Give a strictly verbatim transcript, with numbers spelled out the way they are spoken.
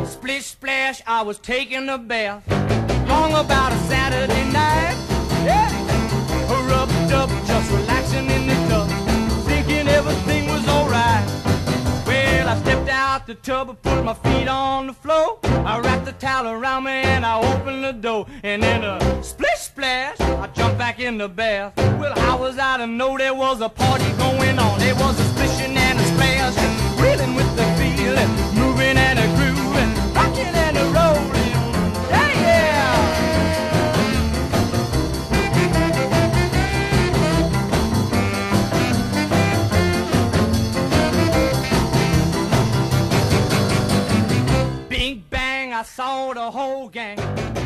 Splish splash, I was taking a bath. Long about a Saturday night. Yeah. Rubbed up, just relaxing in the tub, thinking everything was alright. Well, I stepped out the tub and put my feet on the floor. I wrapped the towel around me and I opened the door. And then a splish splash, I jumped back in the bath. Well, how was I to know there was a party going on? There was a splishing and a splash, and reeling with the feeling, moving and a grooving, rocking and a rolling. Yeah, yeah. Bing bang, I saw the whole gang